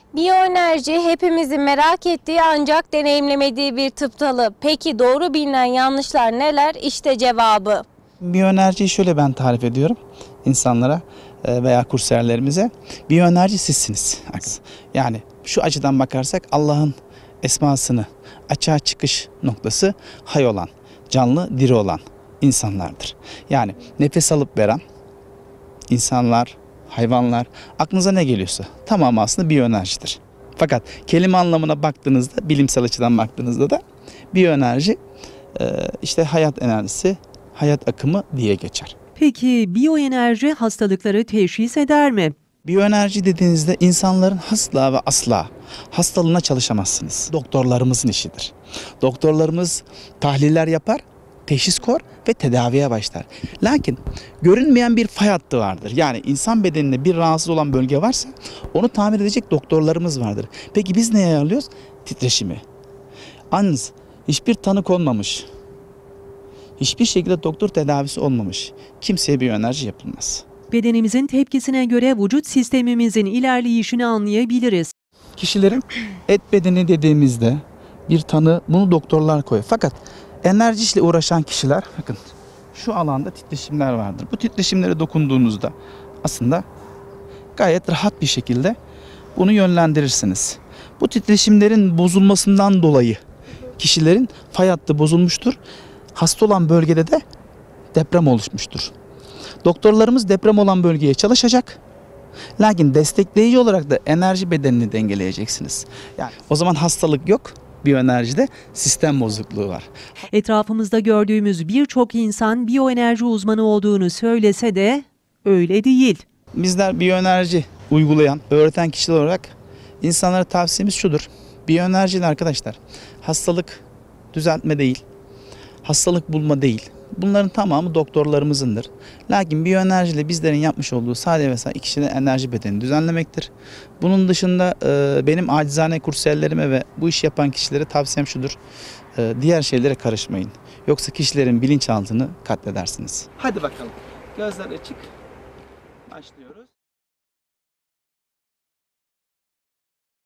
Biyoenerji hepimizin merak ettiği ancak deneyimlemediği bir tıp dalı. Peki doğru bilinen yanlışlar neler? İşte cevabı. Biyoenerjiyi şöyle ben tarif ediyorum insanlara veya kursiyerlerimize. Biyoenerji sizsiniz. Yani şu açıdan bakarsak Allah'ın esmasını açığa çıkış noktası hay olan, canlı, diri olan insanlardır. Yani nefes alıp veren insanlar, hayvanlar, aklınıza ne geliyorsa tamamı aslında biyoenerjidir. Fakat kelime anlamına baktığınızda, bilimsel açıdan baktığınızda da biyoenerji işte hayat enerjisi, hayat akımı diye geçer. Peki biyoenerji hastalıkları teşhis eder mi? Biyoenerji dediğinizde insanların asla ve asla hastalığına çalışamazsınız. Doktorlarımızın işidir. Doktorlarımız tahliller yapar, teşhis koyar ve tedaviye başlar. Lakin görünmeyen bir fay hattı vardır. Yani insan bedeninde bir rahatsız olan bölge varsa onu tamir edecek doktorlarımız vardır. Peki biz neye ayarlıyoruz? Titreşimi. Yalnız hiçbir tanı konmamış, hiçbir şekilde doktor tedavisi olmamış kimseye biyoenerji yapılmaz. Bedenimizin tepkisine göre vücut sistemimizin ilerleyişini anlayabiliriz. Kişilerin et bedeni dediğimizde bir tanı, bunu doktorlar koyuyor. Fakat enerji işle uğraşan kişiler, bakın şu alanda titreşimler vardır. Bu titreşimlere dokunduğunuzda aslında gayet rahat bir şekilde bunu yönlendirirsiniz. Bu titreşimlerin bozulmasından dolayı kişilerin fay hattı bozulmuştur. Hasta olan bölgede de deprem oluşmuştur. Doktorlarımız deprem olan bölgeye çalışacak. Lakin destekleyici olarak da enerji bedenini dengeleyeceksiniz. Yani o zaman hastalık yok. Biyoenerjide sistem bozukluğu var. Etrafımızda gördüğümüz birçok insan biyoenerji uzmanı olduğunu söylese de öyle değil. Bizler biyoenerji uygulayan, öğreten kişiler olarak insanlara tavsiyemiz şudur. Biyoenerji arkadaşlar hastalık düzeltme değil, hastalık bulma değil. Bunların tamamı doktorlarımızındır. Lakin biyoenerjiyle bizlerin yapmış olduğu sadece ve sadece kişinin enerji bedenini düzenlemektir. Bunun dışında benim acizane kursiyerlerime ve bu işi yapan kişilere tavsiyem şudur. Diğer şeylere karışmayın. Yoksa kişilerin bilinçaltını katledersiniz. Hadi bakalım. Gözler açık. Başlıyoruz.